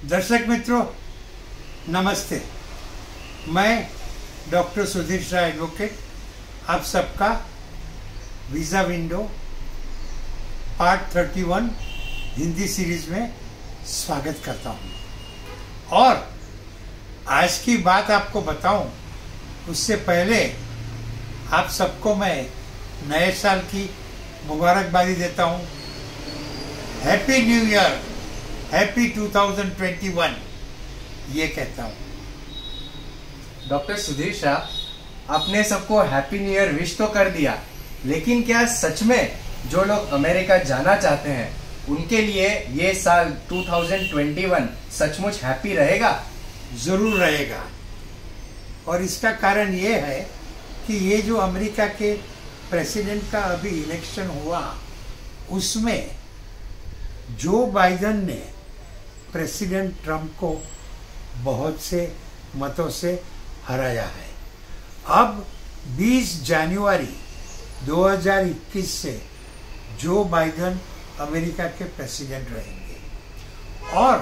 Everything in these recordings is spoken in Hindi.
दर्शक मित्रों नमस्ते। मैं डॉक्टर सुधीर शाह एडवोकेट आप सबका visa window part 31 Hindi series में स्वागत करता हूं। और आज की बात आपको बताऊं उससे पहले आप सबको मैं नए साल की मुबारकबादी देता हूं। हैप्पी न्यू ईयर, हैप्पी 2021 ये कहता हूं। डॉक्टर सुधीर शाह, आपने सबको हैप्पी न्यू ईयर विश तो कर दिया, लेकिन क्या सच में जो लोग अमेरिका जाना चाहते हैं उनके लिए ये साल 2021 सचमुच हैप्पी रहेगा? जरूर रहेगा। और इसका कारण ये है कि ये जो अमेरिका के प्रेसिडेंट का अभी इलेक्शन हुआ उसमें जो बाइडेन ने प्रेसिडेंट ट्रंप को बहुत से मतों से हराया है। अब 20 जनवरी 2021 से जो बाइडेन अमेरिका के प्रेसिडेंट रहेंगे। और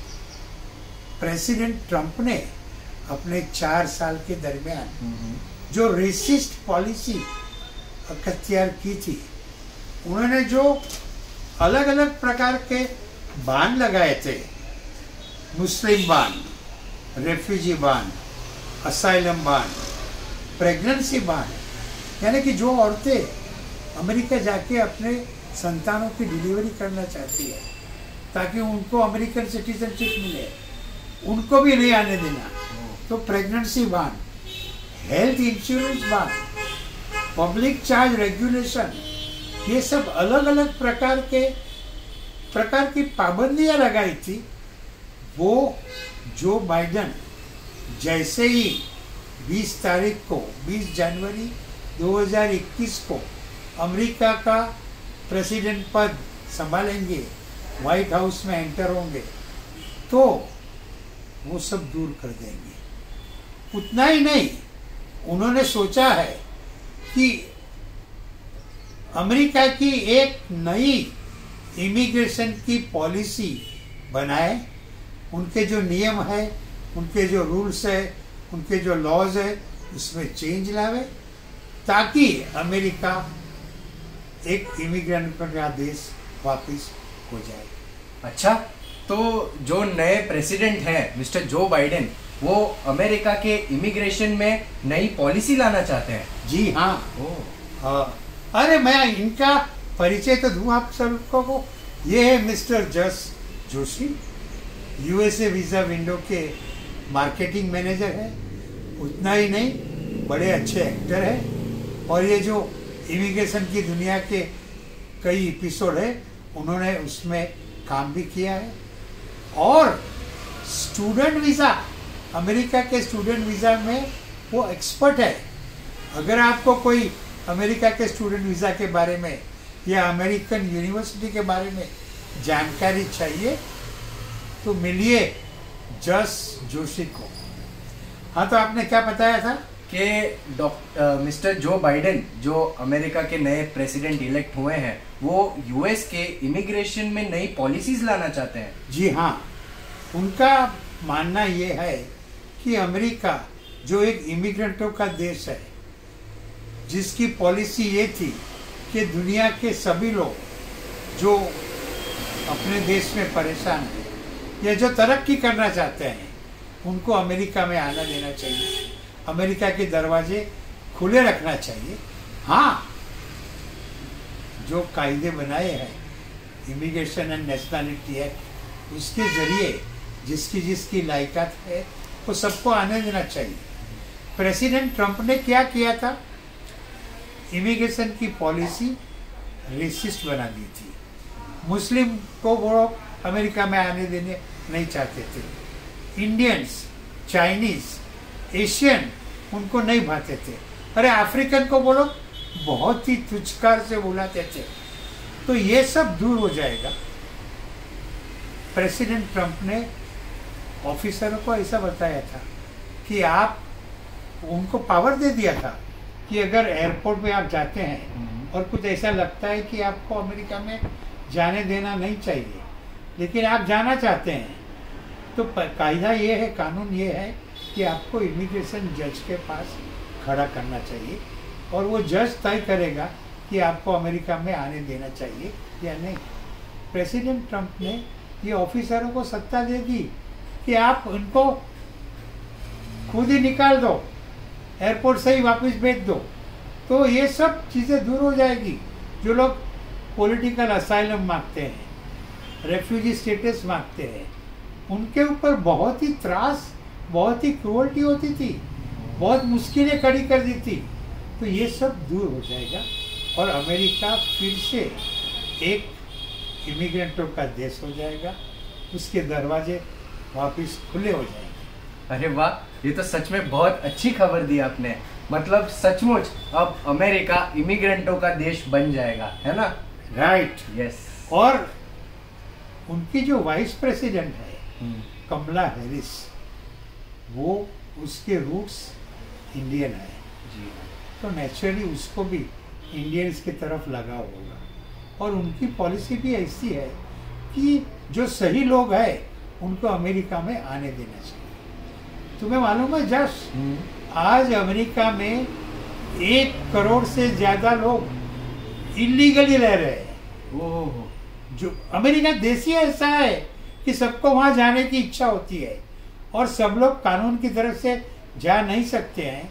प्रेसिडेंट ट्रंप ने अपने 4 साल के दरमियान जो रेसिस्ट पॉलिसी अख्तियार की थी, उन्होंने जो अलग अलग प्रकार के बान लगाए थे, मुस्लिम बान, रेफ्यूजी बान, असाइलम बान, प्रेगनेंसी बान, यानी कि जो औरतें अमेरिका जाके अपने संतानों की डिलीवरी करना चाहती है ताकि उनको अमेरिकन सिटीजनशिप मिले, उनको भी नहीं आने देना, तो pregnancy ban, health insurance ban, public charge regulation, ये सब अलग अलग प्रकार की पाबंदियां लगाई थी। वो जो बाइडेन जैसे ही 20 तारीख को 20 जनवरी 2021 को अमेरिका का प्रेसिडेंट पद संभालेंगे, व्हाइट हाउस में एंटर होंगे, तो वो सब दूर कर देंगे। उतना ही नहीं, उन्होंने सोचा है कि अमेरिका की एक नई इमिग्रेशन की पॉलिसी बनाए। उनके जो नियम है, उनके जो रूल्स है, उनके जो लॉज है, उसमें चेंज लावे ताकि अमेरिका एक इमिग्रेंट का देश वापस हो जाए। अच्छा, तो जो नए प्रेसिडेंट हैं मिस्टर जो बाइडेन, वो अमेरिका के इमिग्रेशन में नई पॉलिसी लाना चाहते हैं? जी हाँ। अरे मैं इनका परिचय तो दूं आप सबको को। ये है mister Jas Joshi, USA visa window के मार्केटिंग मैनेजर है। उतना ही नहीं, बड़े अच्छे एक्टर हैं। और ये जो इमिग्रेशन की दुनिया के कई एपिसोड है, उन्होंने उसमें काम भी किया है। और स्टूडेंट वीज़ा, अमेरिका के स्टूडेंट वीज़ा में वो एक्सपर्ट है। अगर आपको कोई अमेरिका के स्टूडेंट वीज़ा के बारे में या अमेरिकन यूनिवर्सिटी के बारे में जानकारी चाहिए तो मिलिए जस जोशी को। हाँ, तो आपने क्या बताया था कि मिस्टर जो बाइडेन जो अमेरिका के नए प्रेसिडेंट इलेक्ट हुए हैं, वो यूएस के इमिग्रेशन में नई पॉलिसीज लाना चाहते हैं? जी हाँ, उनका मानना ये है कि अमेरिका जो एक इमिग्रेंटों का देश है, जिसकी पॉलिसी ये थी कि दुनिया के सभी लोग जो अपने देश में परेशान हैं या जो तरक्की करना चाहते हैं, उनको अमेरिका में आना देना चाहिए, अमेरिका के दरवाजे खुले रखना चाहिए। हाँ, जो कायदे बनाए हैं इमिग्रेशन एंड नेशनलिटी एक्ट, उसके जरिए जिसकी जिसकी लायकात है वो सबको आने देना चाहिए। प्रेसिडेंट ट्रंप ने क्या किया था, इमिग्रेशन की पॉलिसी रेसिस्ट बना दी थी। मुस्लिम को वो अमेरिका में आने देने नहीं चाहते थे। इंडियंस, चाइनीज, एशियन उनको नहीं भाते थे। अरे अफ्रीकन को वो लोग बहुत ही तुच्छकार से बुलाते थे। तो ये सब दूर हो जाएगा। प्रेसिडेंट ट्रंप ने ऑफिसरों को ऐसा बताया था कि आप उनको पावर दे दिया था कि अगर एयरपोर्ट पे आप जाते हैं और कुछ ऐसा लगता है कि आपको अमेरिका में जाने देना नहीं चाहिए, लेकिन आप जाना चाहते हैं, तो कायदा ये है, कानून ये है कि आपको इमिग्रेशन जज के पास खड़ा करना चाहिए और वो जज तय करेगा कि आपको अमेरिका में आने देना चाहिए या नहीं। प्रेसिडेंट ट्रंप ने ये ऑफिसरों को सत्ता दे दी कि आप उनको खुद ही निकाल दो, एयरपोर्ट से ही वापस भेज दो। तो ये सब चीज़ें दूर हो जाएगी। जो लोग पॉलिटिकल असाइलम मांगते हैं, रेफ्यूजी स्टेटस मांगते हैं, उनके ऊपर बहुत ही त्रास, बहुत ही क्रूअल्टी होती थी, बहुत मुश्किलें खड़ी कर दी थी। तो ये सब दूर हो जाएगा और अमेरिका फिर से एक इमिग्रेंटों का देश हो जाएगा, उसके दरवाजे वापस खुले हो जाएंगे। अरे वाह, ये तो सच में बहुत अच्छी खबर दी आपने। मतलब सचमुच अब अमेरिका इमिग्रेंटों का देश बन जाएगा, है ना? Right, yes. और उनकी जो वाइस प्रेसिडेंट है कमला हैरिस, वो उसके रूट्स इंडियन है जी, तो नेचुरली उसको भी इंडियंस की तरफ लगाव होगा। और उनकी पॉलिसी भी ऐसी है कि जो सही लोग हैं उनको अमेरिका में आने देना चाहिए। तुम्हें मालूम है जश, आज अमेरिका में 1 करोड़ से ज्यादा लोग इलीगली रह रहे हैं। ओह, जो अमेरिका देश ही ऐसा है कि सबको वहां जाने की इच्छा होती है और सब लोग कानून की तरफ से जा नहीं सकते हैं।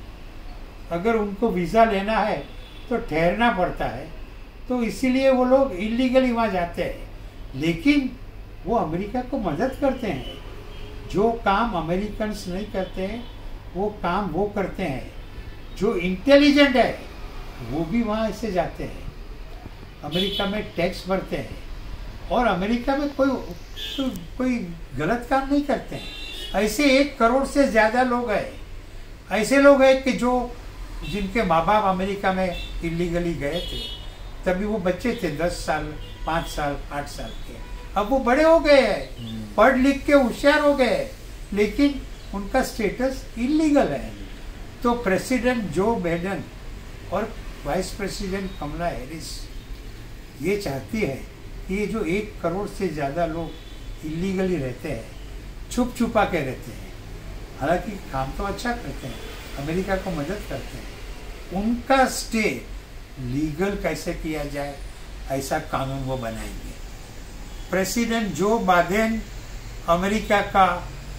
अगर उनको वीजा लेना है तो ठहरना पड़ता है, तो इसीलिए वो लोग इलीगली वहां जाते हैं। लेकिन वो अमेरिका को मदद करते हैं। जो काम अमेरिकन्स नहीं करते हैं वो काम वो करते हैं। जो इंटेलिजेंट है वो भी वहाँ ऐसे जाते हैं, अमेरिका में टैक्स भरते हैं और अमेरिका में कोई गलत काम नहीं करते हैं। ऐसे 1 करोड़ से ज़्यादा लोग हैं, ऐसे लोग हैं कि जिनके माँ बाप अमेरिका में इलीगली गए थे, तभी वो बच्चे थे 10 साल, 5 साल, 8 साल के। अब वो बड़े हो गए हैं, पढ़ लिख के होशियार हो गए, लेकिन उनका स्टेटस इलीगल है। तो प्रेसिडेंट जो बाइडेन और वाइस प्रेसिडेंट कमला हैरिस ये चाहती है कि ये जो 1 करोड़ से ज़्यादा लोग इलीगली रहते हैं, छुप छुपा के रहते हैं, हालांकि काम तो अच्छा करते हैं, अमेरिका को मदद करते हैं, उनका स्टे लीगल कैसे किया जाए ऐसा कानून वो बनाएंगे। प्रेसिडेंट जो बाइडेन अमेरिका का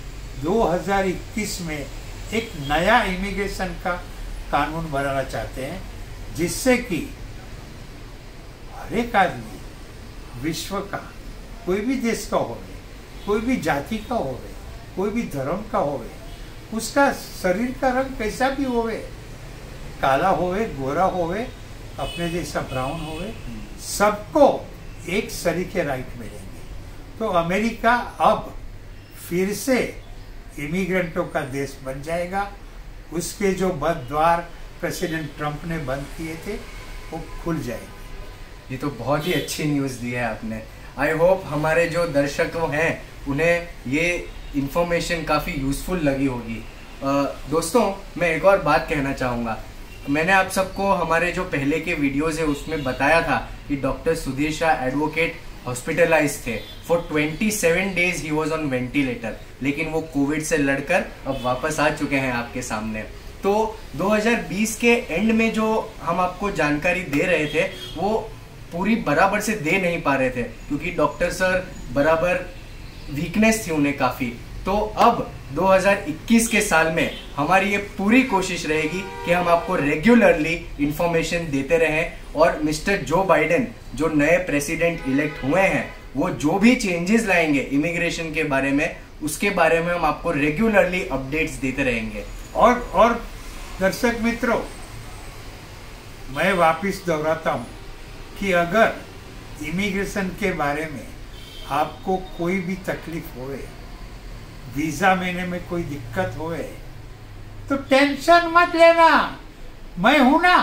2021 में एक नया इमिग्रेशन का कानून बनाना चाहते हैं, जिससे कि हर एक आदमी विश्व का, कोई भी देश का होवे, कोई भी जाति का होवे, कोई भी धर्म का होवे, उसका शरीर का रंग कैसा भी होवे, काला होवे, गोरा होवे, अपने जैसा ब्राउन होवे, सबको एक सरीखे राइट मिलेंगे। तो अमेरिका अब फिर से इमिग्रेंटों का देश बन जाएगा। उसके जो बंद द्वार प्रेसिडेंट ट्रंप ने बंद किए थे वो खुल जाएंगे। ये तो बहुत ही अच्छी न्यूज़ दी है आपने। आई होप हमारे जो दर्शक हैं उन्हें ये इन्फॉर्मेशन काफ़ी यूज़फुल लगी होगी। दोस्तों, मैं एक और बात कहना चाहूँगा। मैंने आप सबको हमारे जो पहले के वीडियोज़ है उसमें बताया था कि doctor Sudhir Shah advocate hospitalise थे। For 27 days he was on ventilator, लेकिन वो कोविड से लड़कर अब वापस आ चुके हैं आपके सामने। तो 2020 के एंड में जो हम आपको जानकारी दे रहे थे वो पूरी बराबर से दे नहीं पा रहे थे, क्योंकि डॉक्टर सर बराबर वीकनेस थी उन्हें काफ़ी। तो अब 2021 के साल में हमारी ये पूरी कोशिश रहेगी कि हम आपको रेगुलरली इंफॉर्मेशन देते रहें और मिस्टर जो बाइडेन जो नए प्रेसिडेंट इलेक्ट हुए हैं वो जो भी चेंजेस लाएंगे इमिग्रेशन के बारे में, उसके बारे में हम आपको रेगुलरली अपडेट्स देते रहेंगे। और दर्शक मित्रों, मैं वापस दोहराता हूँ कि अगर इमिग्रेशन के बारे में आपको कोई भी तकलीफ होए, वीजा लेने में कोई दिक्कत होए, तो टेंशन मत लेना, मैं हूं ना।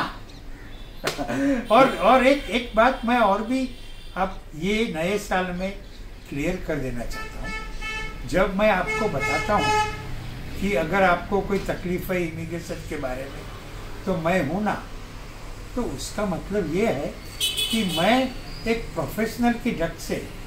और एक बात मैं और भी अब ये नए साल में क्लियर कर देना चाहता हूँ। जब मैं आपको बताता हूँ कि अगर आपको कोई तकलीफ है इमिग्रेशन के बारे में तो मैं हूं ना, तो उसका मतलब ये है कि मैं एक प्रोफेशनल की ढंग से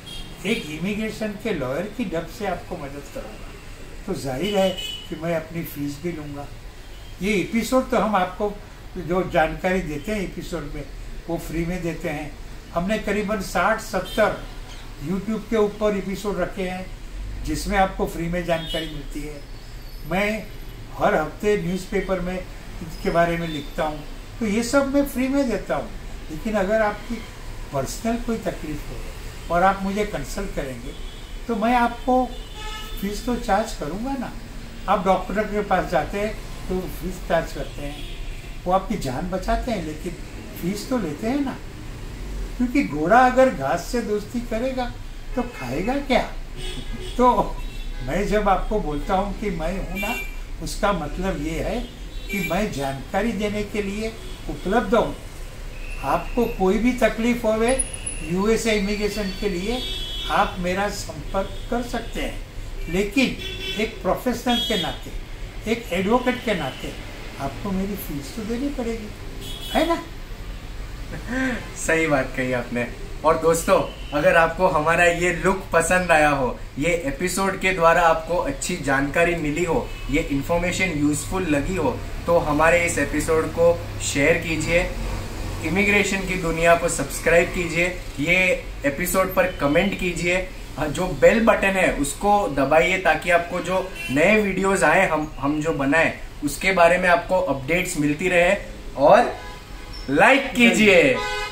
एक इमिग्रेशन के लॉयर की ढब से आपको मदद करूँगा, तो जाहिर है कि मैं अपनी फीस भी लूँगा। ये एपिसोड तो हम आपको जो जानकारी देते हैं एपिसोड में वो फ्री में देते हैं। हमने करीबन 60-70 यूट्यूब के ऊपर एपिसोड रखे हैं जिसमें आपको फ्री में जानकारी मिलती है। मैं हर हफ्ते न्यूज़पेपर में इसके बारे में लिखता हूँ, तो ये सब मैं फ्री में देता हूँ। लेकिन अगर आपकी पर्सनल कोई तकलीफ हो और आप मुझे कंसल्ट करेंगे तो मैं आपको फीस तो चार्ज करूँगा ना। आप डॉक्टर के पास जाते हैं तो फीस चार्ज करते हैं, वो आपकी जान बचाते हैं, लेकिन फीस तो लेते हैं ना। क्योंकि घोड़ा अगर घास से दोस्ती करेगा तो खाएगा क्या। तो मैं जब आपको बोलता हूँ कि मैं हूँ ना, उसका मतलब ये है कि मैं जानकारी देने के लिए उपलब्ध हूँ। आपको कोई भी तकलीफ होवे यूएसए इमिग्रेशन के लिए आप मेरा संपर्क कर सकते हैं, लेकिन एक प्रोफेशनल के नाते, एक एडवोकेट के नाते आपको मेरी फीस तो देनी पड़ेगी, है ना। सही बात कही आपने। और दोस्तों, अगर आपको हमारा ये लुक पसंद आया हो, ये एपिसोड के द्वारा आपको अच्छी जानकारी मिली हो, ये इन्फॉर्मेशन यूजफुल लगी हो, तो हमारे इस एपिसोड को शेयर कीजिए, इमिग्रेशन की दुनिया को सब्सक्राइब कीजिए, ये एपिसोड पर कमेंट कीजिए, जो बेल बटन है उसको दबाइए ताकि आपको जो नए वीडियोस आए हम जो बनाए उसके बारे में आपको अपडेट्स मिलती रहे। और लाइक कीजिए।